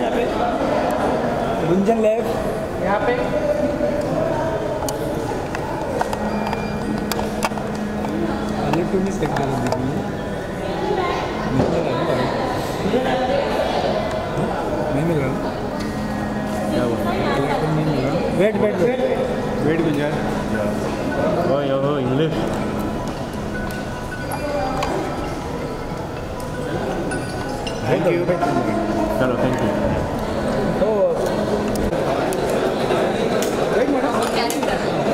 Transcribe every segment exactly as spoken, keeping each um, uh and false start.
यहाँ पे गुंजन लेफ्ट यहाँ पे अलग टू मिस करते हैं नहीं मिल रहा क्या हुआ wait wait wait Gunjan oh yo English thank you चलो थैंक यू तो एक मिनट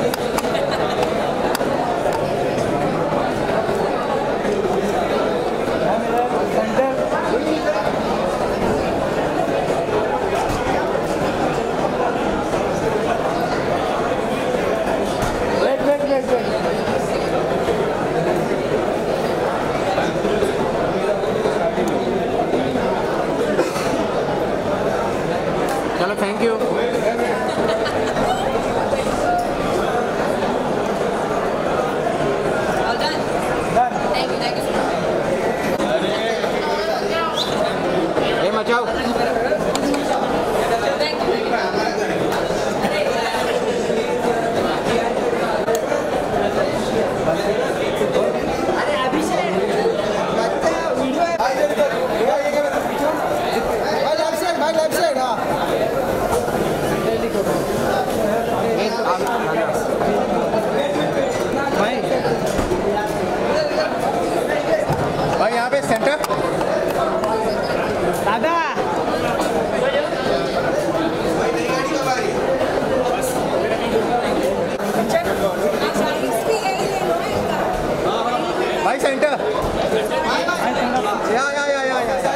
चलो थैंक यू ये मचाओ भाई यहाँ पे सेंटर दादा भाई सेंटर या या या या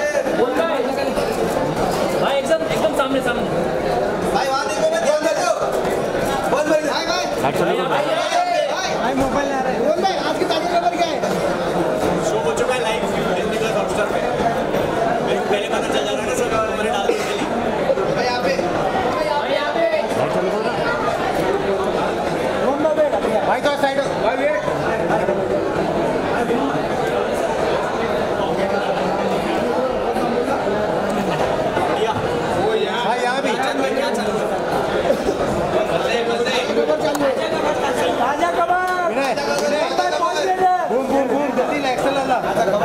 भाई एकदम एकदम सामने सामने भाई वहाँ देखो मैं ध्यान देते हो बोल भाई भाई भाई भाई मोबाइल आ रहा है बोल भाई आपकी तारीख नंबर क्या है शो हो चुका है लाइव टेक्निकल हॉटस्टार पे मेरे को पहले पता चल जा रहा है ना सर मैंने डाल दी पहले भाई यहाँ पे भाई यहाँ पे भाई तो साइड भाई वेट भाई यहाँ भी राजा कबाब बूम बूम बूम जल्दी एक्सेल वाला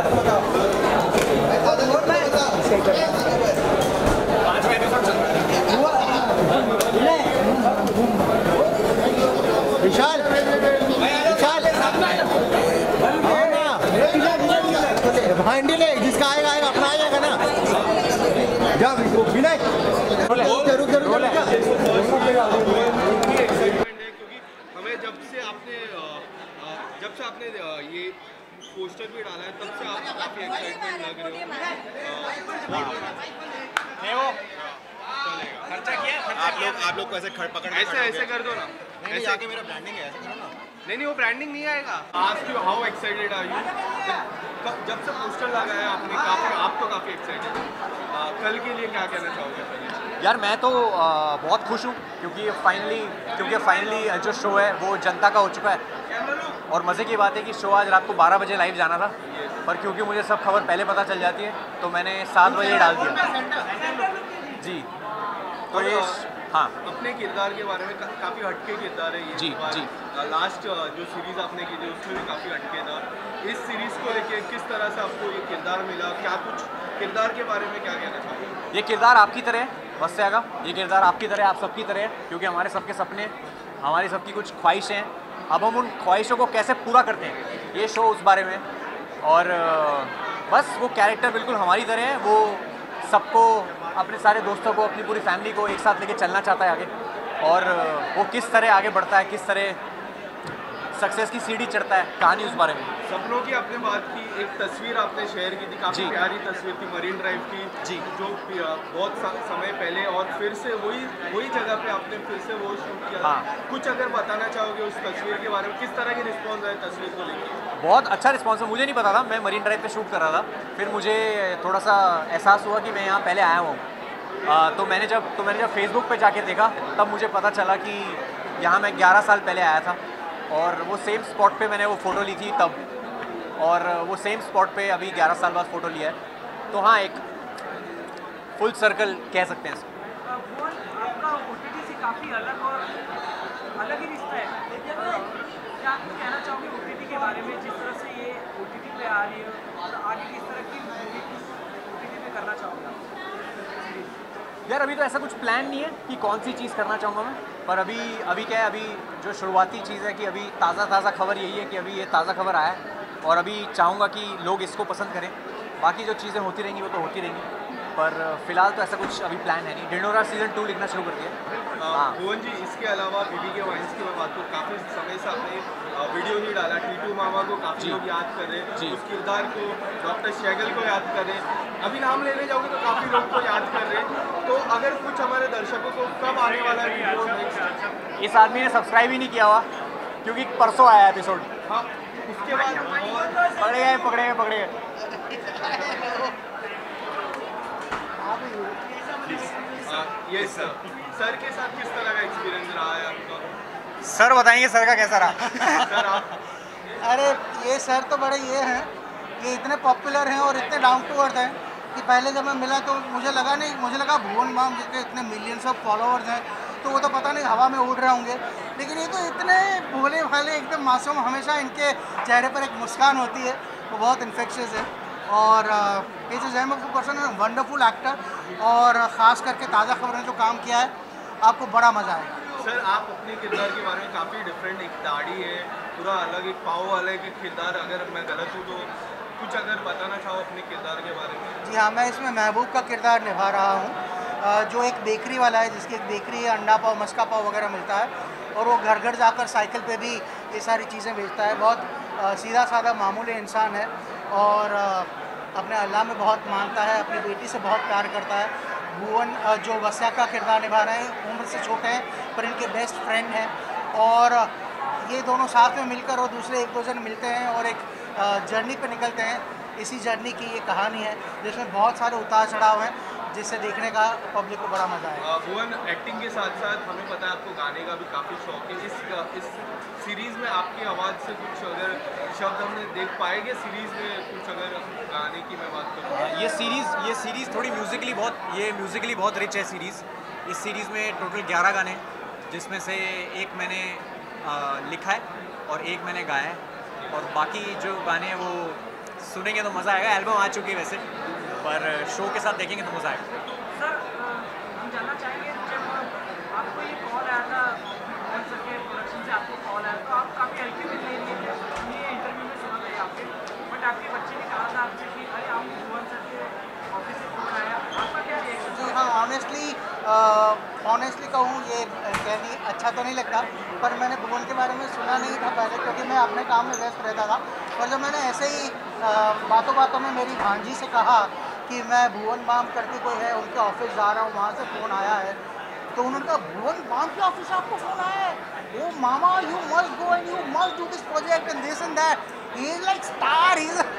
पाँच में एपिसोड चल रहा है विशाल विशाल भांडी ले जिसका आएगा आएगा अपना आ जाएगा ना जा विनय रुक रुक रुक हमें जब से आपने जब से आपने ये पोस्टर भी डाला है तब से आप काफी एक्साइटमेंट लग रहे हो खर्चा किया आप लोग आप लोग को ऐसे खड़ पकड़ ऐसे ऐसे कर दो ना ऐसे आके मेरा ब्रांडिंग है ऐसे करो ना नहीं नहीं वो ब्रांडिंग नहीं आएगा आज की हाउ एक्साइटेड आर यू जब से पोस्टर लगाया आपने काफी आप तो काफी एक्साइटेड कल के लिए क्या कहना चाहोगे यार मैं तो आ, बहुत खुश हूँ क्योंकि फाइनली क्योंकि फाइनली जो शो है वो जनता का हो चुका है और मज़े की बात है कि शो आज रात को बारह बजे लाइव जाना था पर क्योंकि मुझे सब खबर पहले पता चल जाती है तो मैंने सात बजे डाल दिया जी तो ये हाँ अपने किरदार के बारे में का, काफी हटके किरदार है ये जी जी लास्ट जो सीरीज आपने की थी उसमें भी काफी हटके था इस सीरीज को लेके किस तरह से आपको ये किरदार मिला क्या कुछ किरदार के बारे में क्या कहना चाहोगे ये किरदार आपकी तरह है बस से आगा ये किरदार आपकी तरह आप सबकी तरह है क्योंकि हमारे सबके सपने हमारी सबकी कुछ ख्वाहिशें हैं अब हम उन ख्वाहिशों को कैसे पूरा करते हैं ये शो उस बारे में और बस वो कैरेक्टर बिल्कुल हमारी तरह है वो सबको अपने सारे दोस्तों को अपनी पूरी फैमिली को एक साथ लेके चलना चाहता है आगे और वो किस तरह आगे बढ़ता है किस तरह सक्सेस की सीढ़ी चढ़ता है कहानी उस बारे में सपनों की आपने बात की एक तस्वीर आपने शेयर की थी काफ़ी प्यारी तस्वीर थी मरीन ड्राइव की जी जो बहुत समय पहले और फिर से वही वही जगह पे आपने फिर से वो शूट किया हाँ। कुछ अगर बताना चाहोगे उस तस्वीर के बारे में किस तरह की रिस्पॉन्स आया तस्वीर को लेकर बहुत अच्छा रिस्पॉन्स है मुझे नहीं पता था मैं मरीन ड्राइव पे शूट कर रहा था फिर मुझे थोड़ा सा एहसास हुआ कि मैं यहाँ पहले आया हूँ आ, तो मैंने जब तो मैंने जब फेसबुक पे जाके देखा तब मुझे पता चला कि यहाँ मैं ग्यारह साल पहले आया था और वो सेम स्पॉट पे मैंने वो फ़ोटो ली थी तब और वो सेम स्पॉट पे अभी ग्यारह साल बाद फ़ोटो लिया है तो हाँ एक फुल सर्कल कह सकते हैं इसको। भुवन, आपका ओटीटी से काफ़ी अलग और अलग ही रिश्ता है, लेकिन क्या आप कहना चाहोगे ओटीटी के बारे में, जिस तरह से ये ओटीटी पे आ रही है और आगे किस तरह की मूवी ओटीटी पे करना चाहोगे आप? यार अभी तो ऐसा कुछ प्लान नहीं है कि कौन सी चीज़ करना चाहूँगा मैं, पर अभी अभी क्या है, अभी जो शुरुआती चीज़ है कि अभी ताज़ा ताज़ा खबर यही है कि अभी ये ताज़ा खबर आया है और अभी चाहूँगा कि लोग इसको पसंद करें। बाकी जो चीज़ें होती रहेंगी वो तो होती रहेंगी, पर फिलहाल तो ऐसा कुछ अभी प्लान है नहीं। ढिंढोरा सीजन टू लिखना शुरू कर दिया। हाँ भुवन जी, इसके अलावा बीबी के वाइन्स की मैं बात करूँ, काफ़ी समय से आपने वीडियो नहीं डाला। टीटू मामा को काफ़ी लोग याद कर रहे हैं, उस किरदार को, डॉक्टर शैगल को याद कर रहे हैं। अभी नाम लेने जाओगे तो काफ़ी लोग को याद कर रहे हैं। तो अगर कुछ हमारे दर्शकों को कब आने वाला है वीडियो नेक्स्ट? इस आदमी ने सब्सक्राइब ही नहीं किया हुआ क्योंकि परसों आया एपिसोड। हाँ, उसके बाद और पकड़े गए पकड़े गए पकड़े गए ये सर सर के साथ किस तरह का एक्सपीरियंस रहा है आपका? सर बताएंगे सर का कैसा रहा। सर आप अरे ये सर तो बड़े ये हैं, ये इतने पॉपुलर हैं और इतने डाउन टू अर्थ हैं कि पहले जब मैं मिला तो मुझे लगा नहीं, मुझे लगा भुवन बाम जिसके इतने मिलियंस ऑफ फॉलोअर्स हैं तो वो तो पता नहीं हवा में उड़ रहे होंगे, लेकिन ये तो इतने भोले भाले एकदम मासूम, हमेशा इनके चेहरे पर एक मुस्कान होती है, वो बहुत इन्फेक्शियस है। और is a gem of person, wonderful actor, और ख़ास करके ताज़ा खबर ने जो काम किया है आपको बड़ा मज़ा आएगा। सर आप अपने किरदार के बारे में काफ़ी डिफरेंट, एक दाढ़ी है, पूरा अलग, एक पाव वाला एक किरदार, अगर मैं गलत हूँ तो कुछ अगर बताना चाहो अपने किरदार के बारे में। जी हाँ, मैं इसमें महबूब का किरदार निभा रहा हूँ, जो एक बेकरी वाला है, जिसकी एक बेकरी है, अंडा पाव, मस्का पाव वगैरह मिलता है, और वो घर घर जाकर साइकिल पे भी ये सारी चीज़ें बेचता है। बहुत सीधा साधा मामूली इंसान है और अपने अल्लाह में बहुत मानता है, अपनी बेटी से बहुत प्यार करता है। भुवन जो वस्या का किरदार निभा रहे हैं, उम्र से छोटे हैं पर इनके बेस्ट फ्रेंड हैं, और ये दोनों साथ में मिलकर और दूसरे एक दो जन मिलते हैं और एक जर्नी पे निकलते हैं। इसी जर्नी की ये कहानी है जिसमें बहुत सारे उतार चढ़ाव हैं, जिससे देखने का पब्लिक को बड़ा मज़ा आएगा। भुवन, एक्टिंग के साथ साथ हमें पता है आपको गाने का भी काफ़ी शौक है। इस इस सीरीज़ में आपकी आवाज़ से कुछ अगर शब्द हमने देख पाएंगे सीरीज़ में, कुछ अगर गाने की मैं बात करूँ? ये सीरीज़ ये सीरीज़ थोड़ी म्यूज़िकली बहुत ये म्यूज़िकली बहुत रिच है सीरीज़। इस सीरीज़ में टोटल ग्यारह गाने हैं, जिसमें से एक मैंने आ, लिखा है और एक मैंने गाया है, और बाकी जो गाने हैं वो सुनेंगे तो मज़ा आएगा। एल्बम आ चुकी है वैसे, पर शो के साथ देखेंगे तो मज़ा आएगा। सर हम जानना चाहेंगे, जब आपको ये कॉल आया था, भुवन सर के प्रोडक्शन से आपको कॉल आया तो आप काफ़ी हल्के में ले लिए थे। हमने ये इंटरव्यू में सुना था आपके, बट आपके बच्चे ने कहा था आपसे कि अरे आप भुवन सर के ऑफिस से फोन आया, आपका क्या रिएक्शन? जी हाँ, ऑनेस्टली ऑनेस्टली कहूँ ये कहनी अच्छा तो नहीं लगता, पर मैंने भुवन के बारे में सुना नहीं था पहले, क्योंकि मैं अपने काम में व्यस्त रहता था। पर जब मैंने ऐसे ही बातों बातों में मेरी भांजी से कहा कि मैं भुवन बाम करके कोई है उनके ऑफिस जा रहा हूँ, वहाँ से फ़ोन आया है, तो उन्होंने कहा भुवन बाम के ऑफिस से आपको फ़ोन आया है, ओ मामा you must go and you must do this project and this and that, he is like star, he is.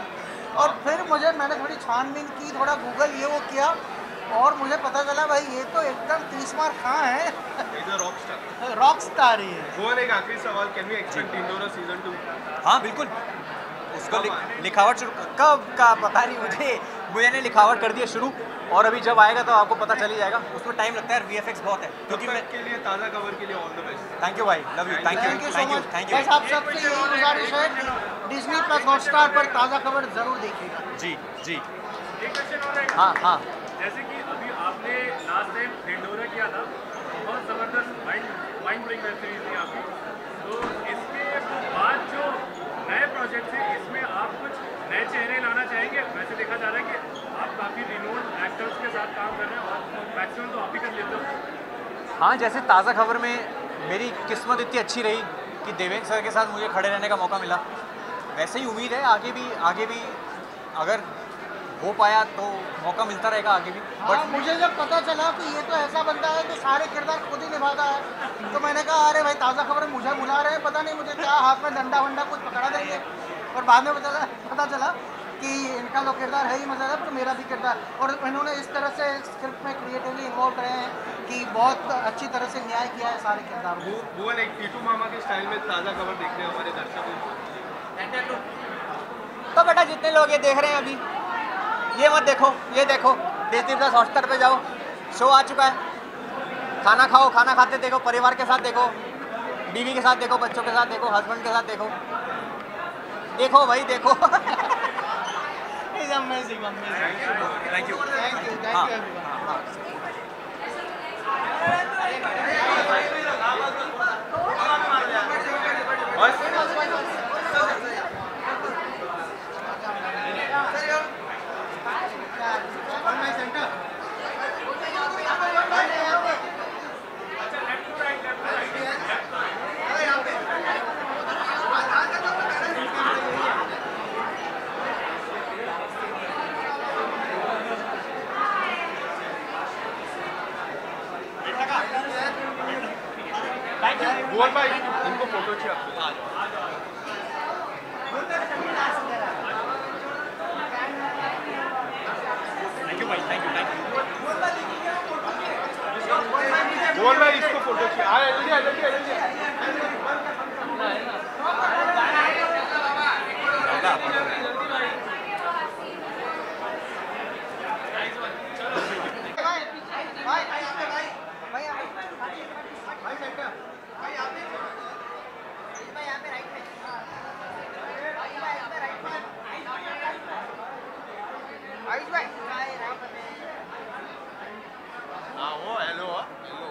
और फिर मुझे मैंने थोड़ी छानबीन की, थोड़ा गूगल ये वो किया, और मुझे पता चला भाई ये तो एकदम तीस मार खां है, रॉक स्टार रॉक स्टार ही है। भुवन, एक आखिरी सवाल, can we expect Dhindora season two? हाँ बिल्कुल, उसको लि, लिखावट शुरू कब का पता नहीं मुझे, मुझे ने लिखावट कर दिया शुरू, और अभी जब आएगा तो आपको पता चल ही जाएगा। उसमें टाइम लगता है, वीएफएक्स बहुत है, क्योंकि मैं के लिए ताज़ा खबर के लिए all the best. Thank you भाई, love you, thank you thank you so thank you much. Thank you. बस आप सबसे यही गुजारिश है, डिज्नी प्लस हॉटस्टार पर ताज़ा खबर ज़रूर देखिएगा। जी जी एक क्वेश्चन और है, हाँ हाँ जैसे कि अभी आपने लास्ट टाइम ढिंढोरा किया था, बहुत ज़बरदस्त mind mind blowing web series थी आपकी, तो इसके बाद जो नए प्रोजेक्ट हैं इसमें आप कुछ नए चेहरे लाना चाहेंगे? वैसे देखा जा रहा है कि आप काफ़ी रिनोन्ड एक्टर्स के साथ काम कर रहे हैं और मैक्सिमम तो आप ही कर लेते हो। हाँ, जैसे ताज़ा खबर में मेरी किस्मत इतनी अच्छी रही कि देवेंद्र सर के साथ मुझे खड़े रहने का मौका मिला, वैसे ही उम्मीद है आगे भी आगे भी अगर हो पाया तो मौका मिलता रहेगा आगे भी। हाँ, मुझे जब पता चला कि ये तो ऐसा बंदा है कि सारे किरदार खुद ही निभाता है, तो मैंने कहा अरे भाई ताज़ा खबर मुझे बुला रहे हैं, पता नहीं मुझे क्या हाथ में डंडा वंडा कुछ पकड़ा देंगे, और बाद में पता पता चला कि इनका जो किरदार है ही मतलब तो मेरा भी किरदार, और इन्होंने इस तरह से स्क्रिप्ट में क्रिएटिवली इन्वॉल्व रहे हैं कि बहुत अच्छी तरह से न्याय किया है सारे किरदारों को। भुवन, एक टीटू मामा के स्टाइल में ताज़ा खबर देखने हमारे दर्शकों को। तो बेटा जितने लोग ये देख रहे हैं अभी, ये मत देखो, ये देखो, डिज्नी प्लस हॉटस्टार पे जाओ, शो आ चुका है। खाना खाओ, खाना खाते देखो, परिवार के साथ देखो, बीवी के साथ देखो, बच्चों के साथ देखो, हस्बैंड के साथ देखो, देखो भाई देखो। It's amazing, amazing. Thank you Thank you, thank हाँ, you everyone. हाँ। On my center. भुवन भाई इनको फोटो चाहिए आपको। थैंक यू भाई, thank you, thank you. Bhuvan भाई इसको फोटो चाहिए। आ जल्दी आ जल्दी आ जल्दी। हाँ वो हेलो हेलो।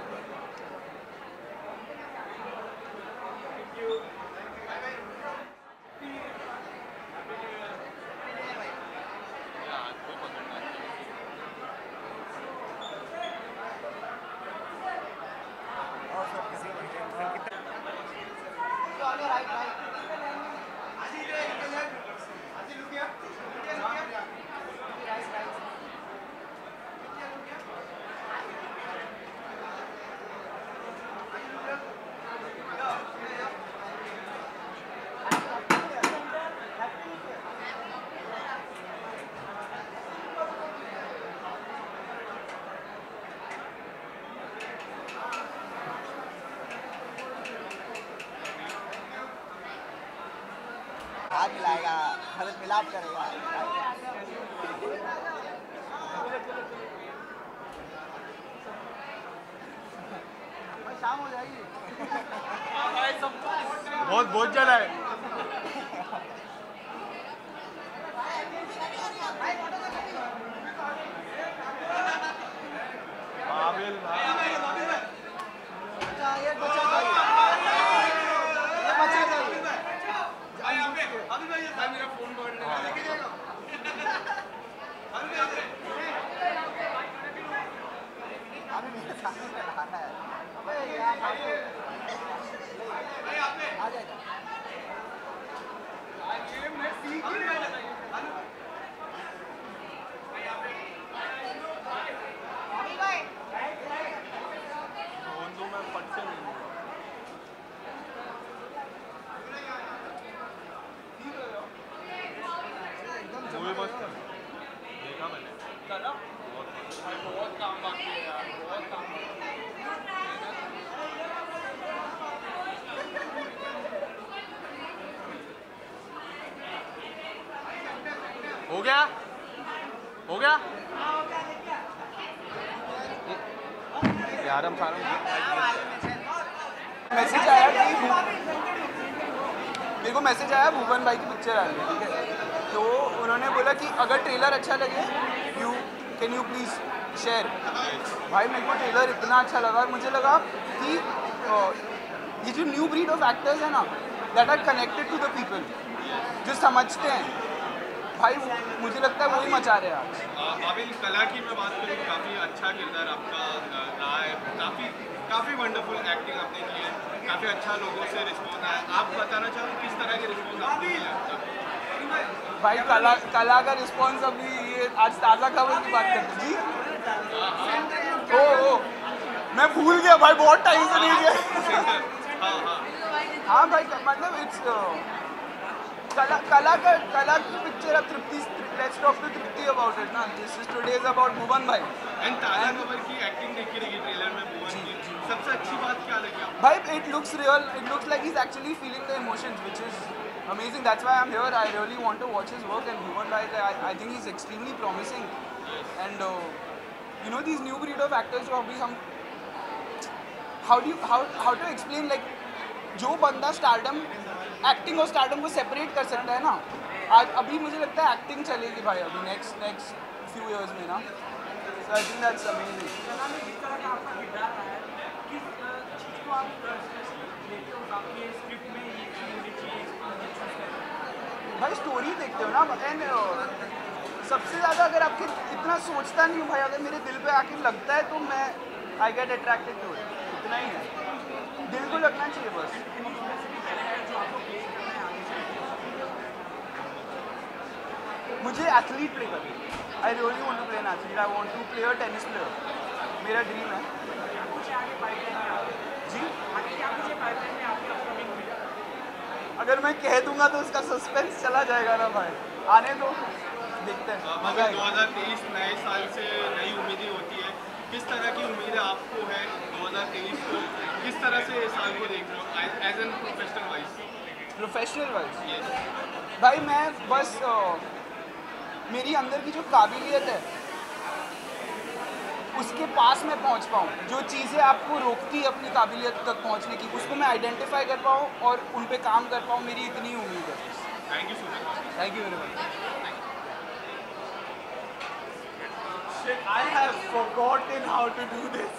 हाथ मिलाएगा, हरत मिलाप करेगा। शाम हो जाएगी। बहुत बहुत ज़्यादा है। आबिल मेरा फोन अभी मेरे सामने पे रहा है। अबे यार आ जाएगा। मूवी मस्त है, देखा मैंने। बहुत काम बाकी है यार, बहुत काम हो गया हो गया यार हम सारा मैसेज आया कि मेरे को मैसेज आया भुवन भाई की पिक्चर आ रही है, ठीक है। तो उन्होंने बोला कि अगर ट्रेलर अच्छा लगे you can you please share. भाई मेरे को ट्रेलर इतना अच्छा लगा और मुझे लगा कि ये जो न्यू ब्रीड ऑफ एक्टर्स है ना, that are connected to the people, जो समझते हैं भाई, मुझे लगता है वही मचा रहे हैं आज। आबिल कला की मैं बात करूँ, काफ़ी अच्छा किरदार आपका रहा है, काफ़ी काफ़ी वंडरफुल एक्टिंग आपने की है, काफ़ी अच्छा लोगों से रिस्पॉन्स आया। आप बताना चाहोगे किस तरह के रिस्पॉन्स आपने मिला अब तक? भाई कला कला का रिस्पॉन्स अभी ये आज ताज़ा खबर की बात करते जी। ओ ओ मैं भूल गया भाई, बहुत टाइम से नहीं गया। हाँ हाँ हाँ भाई मतलब इट्स कला कला का कला की पिक्चर अब Tripti, let's talk to Tripti about it ना, this is today is about Bhuvan भाई। एंड ताजा खबर की एक्टिंग देखी रही ट्रेलर में भुवन की, सबसे अच्छी बात क्या लगी आपको? भाई it looks real, it looks like he is actually feeling the emotions which is amazing. That's why I'm here. I really want to watch his work, and Bhuvan Bhai, I, I think he's extremely promising. And uh, you know these new breed of actors जो अभी हम how do how how to explain like जो बंदा stardom acting और stardom को separate कर सकता है ना, आज अभी मुझे लगता है एक्टिंग चलेगी भाई अभी नेक्स्ट नेक्स्ट फ्यू इयर्स में ना। So I think that's amazing. चला में जिस तरह का आपका किरदार रहा है, किस चीज़ को आप लेते हो आपके स्क्रिप्ट में ये चीज़ होनी चाहिए, इसको चूज करते भाई स्टोरी देखते हो ना, एंड सबसे ज़्यादा अगर आपके इतना सोचता नहीं हूँ भाई, अगर मेरे दिल पे आके लगता है तो मैं I get attracted to it, इतना ही है, दिल को लगना चाहिए बस। मुझे एथलीट प्ले करना है, I really want to play an athlete, I want to play a tennis player, मेरा ड्रीम है। जी अगर मैं कह दूंगा तो उसका सस्पेंस चला जाएगा ना भाई, आने दो देखते हैं। मगर दो हज़ार तेईस नए साल से नई उम्मीदें होती है, किस तरह की उम्मीदें आपको है दो हज़ार तेईस को, किस तरह से इस साल को देख रहे हो as an professional wise? Professional wise भाई मैं बस uh, मेरी अंदर की जो काबिलियत है उसके पास मैं पहुंच पाऊँ, जो चीज़ें आपको रोकती है अपनी काबिलियत तक पहुंचने की, उसको मैं आइडेंटिफाई कर पाऊँ और उन पे काम कर पाऊँ, मेरी इतनी उम्मीद है। Thank you so much. Thank you very much. I have forgotten how to do this.